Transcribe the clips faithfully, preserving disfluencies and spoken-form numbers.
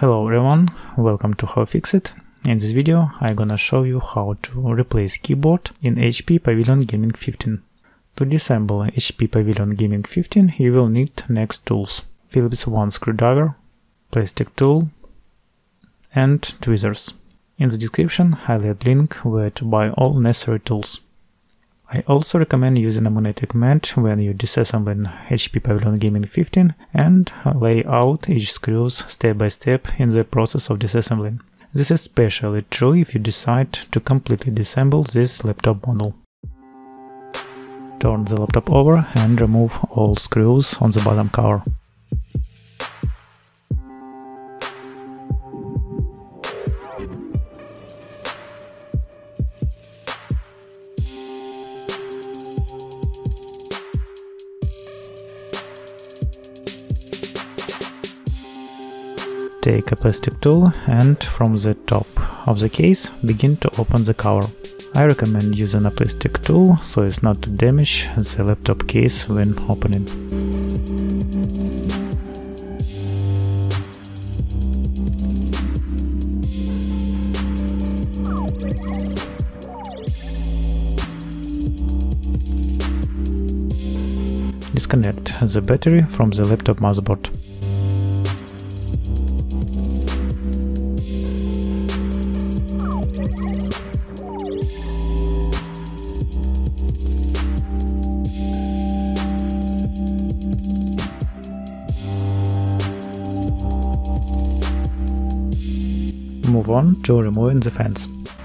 Hello everyone, welcome to HowFixIT. In this video I'm gonna show you how to replace keyboard in H P Pavilion Gaming fifteen. To disassemble H P Pavilion Gaming fifteen you will need next tools: Phillips one screwdriver, plastic tool and tweezers. In the description I'll add link where to buy all necessary tools. I also recommend using a magnetic mat when you disassemble H P Pavilion Gaming fifteen and lay out each screws step by step in the process of disassembling. This is especially true if you decide to completely disassemble this laptop model. Turn the laptop over and remove all screws on the bottom cover. Take a plastic tool and from the top of the case begin to open the cover. I recommend using a plastic tool so as not to damage the laptop case when opening. Disconnect the battery from the laptop motherboard. Move on to removing the fans.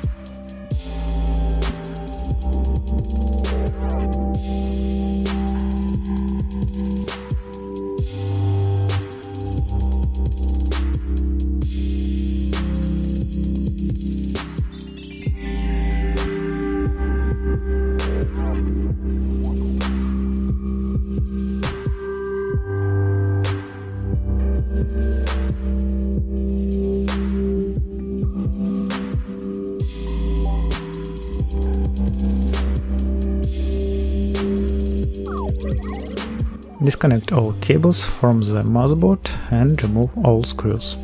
Disconnect all cables from the motherboard and remove all screws.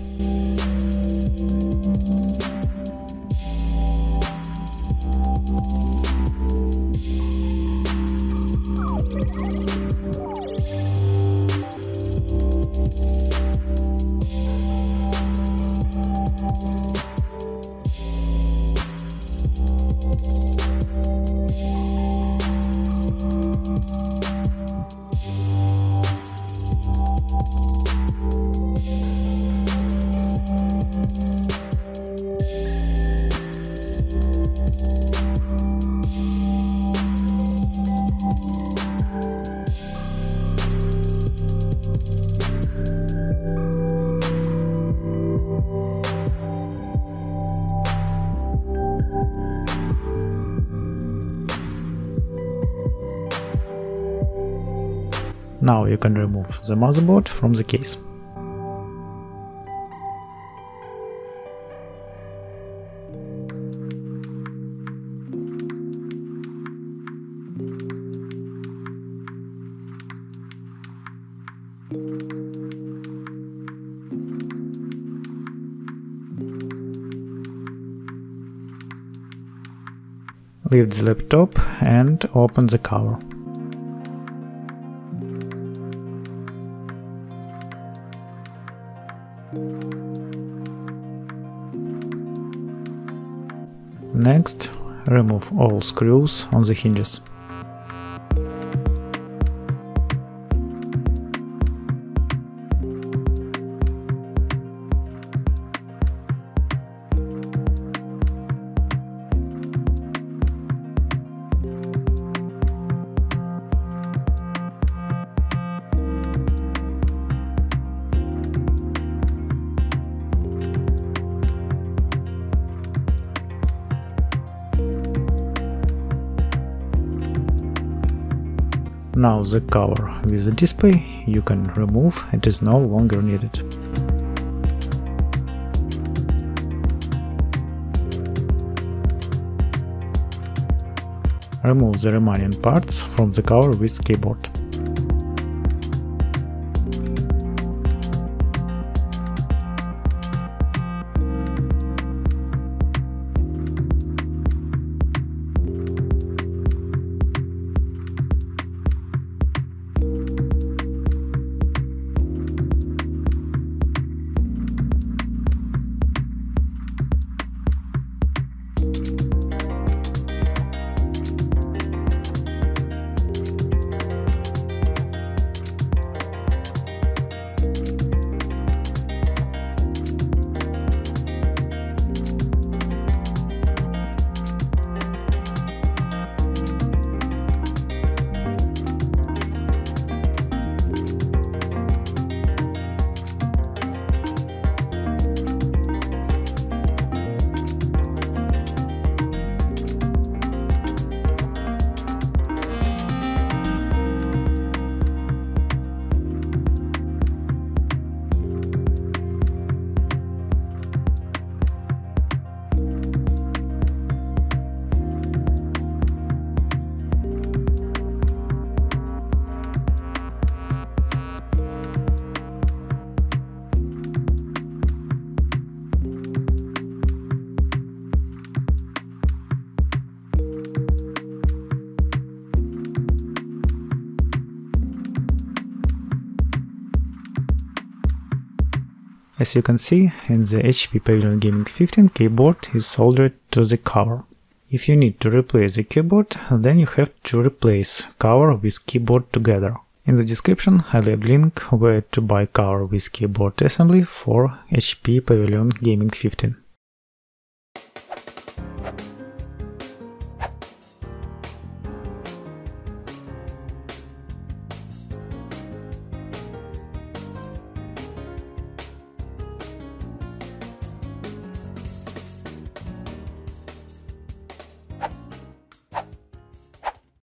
Now you can remove the motherboard from the case. Lift the laptop and open the cover. Next, remove all screws on the hinges. Now the cover with the display you can remove, it is no longer needed. Remove the remaining parts from the cover with keyboard. As you can see, in the H P Pavilion Gaming fifteen keyboard is soldered to the cover. If you need to replace the keyboard, then you have to replace cover with keyboard together. In the description I leave link where to buy cover with keyboard assembly for H P Pavilion Gaming fifteen.